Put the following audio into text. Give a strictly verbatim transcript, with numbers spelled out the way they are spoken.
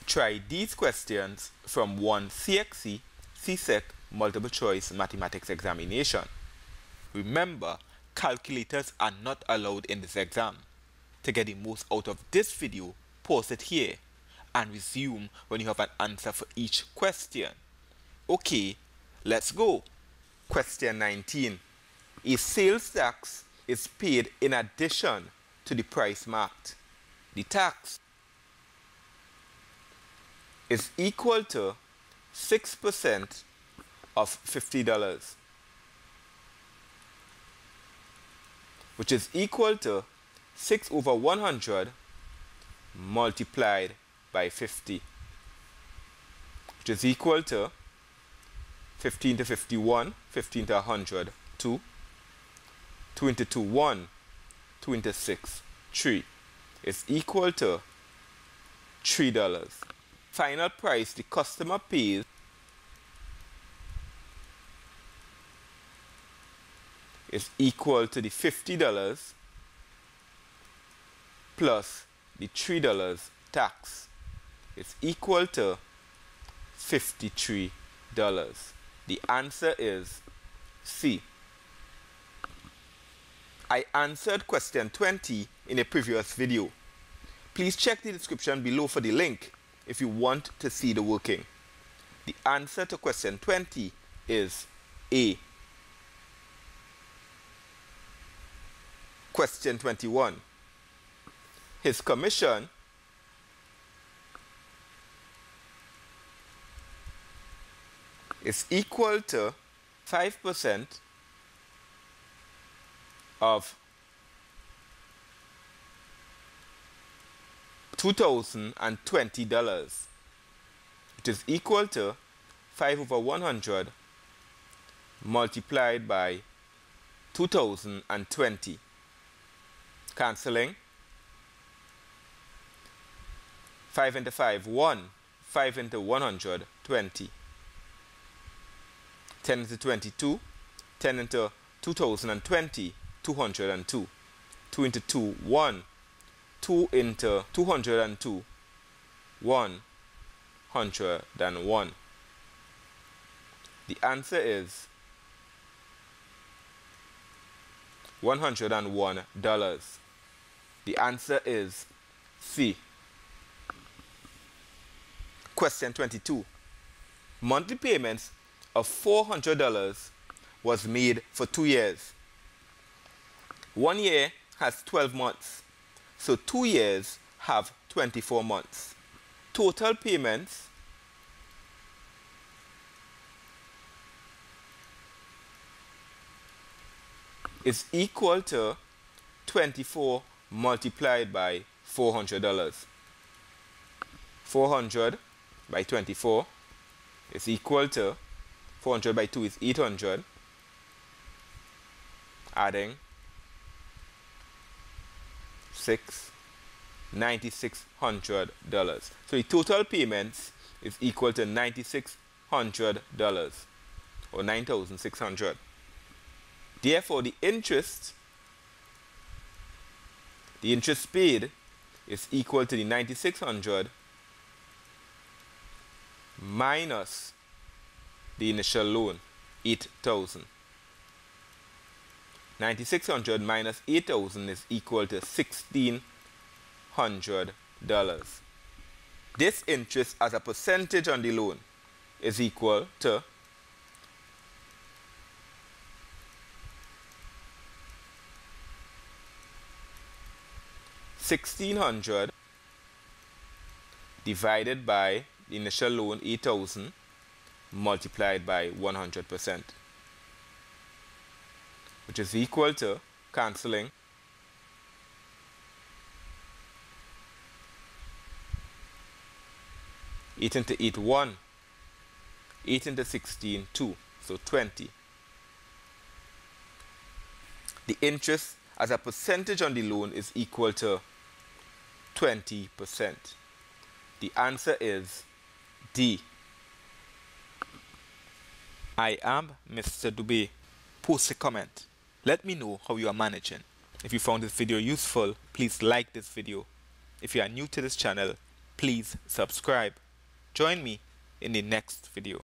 Try these questions from one C X C C S E C multiple choice mathematics examination. Remember, calculators are not allowed in this exam. To get the most out of this video, pause it here and resume when you have an answer for each question. Okay, let's go. Question nineteen. A sales tax is paid in addition to the price marked. The tax is equal to six percent of fifty dollars, which is equal to six over one hundred multiplied by fifty, which is equal to fifteen to fifty-one, fifteen to one hundred, two, two into two, one, two into six, three, is equal to three dollars. Final price the customer pays is equal to the fifty dollars plus the three dollars tax. It's equal to fifty-three dollars. The answer is C. I answered question twenty in a previous video. Please check the description below for the link if you want to see the working. The answer to question twenty is A. Question twenty-one. His commission is equal to five percent of two thousand twenty dollars, which is equal to five over one hundred multiplied by two thousand twenty. Cancelling. five into five, one. five into one hundred, twenty. ten into twenty-two. ten into two thousand twenty, two hundred two. two into two, one. two into two hundred two, one hundred one. The answer is one hundred one dollars. The answer is C. Question twenty-two. Monthly payments of four hundred dollars was made for two years. One year has twelve months, so two years have twenty-four months. Total payments is equal to twenty-four multiplied by four hundred dollars. four hundred by twenty-four is equal to four hundred by two is eight hundred, adding six, nine thousand six hundred dollars. So the total payments is equal to nine thousand six hundred dollars or nine thousand six hundred dollars. Therefore, the interest the interest paid is equal to the nine thousand six hundred dollars minus the initial loan, eight thousand dollars. nine thousand six hundred dollars minus eight thousand dollars is equal to sixteen hundred dollars. This interest as a percentage on the loan is equal to sixteen hundred divided by the initial loan, eight thousand, multiplied by one hundred percent, which is equal to, cancelling, eight into eight, one, eight into sixteen, two, so twenty. The interest as a percentage on the loan is equal to twenty percent. The answer is D. I am Mister Dube. Post a comment. Let me know how you are managing. If you found this video useful, please like this video. If you are new to this channel, please subscribe. Join me in the next video.